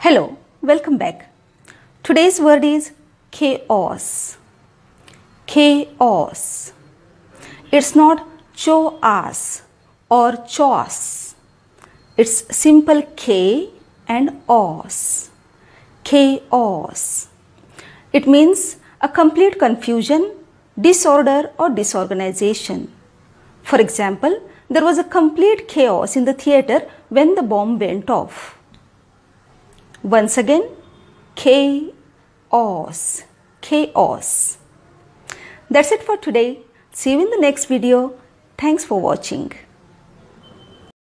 Hello, welcome back. Today's word is chaos. Chaos. It's not choas or chos. It's simple K and os. Chaos. It means a complete confusion, disorder or disorganization. For example, there was a complete chaos in the theater when the bomb went off. Once again, chaos. Chaos. That's it for today. See you in the next video. Thanks for watching.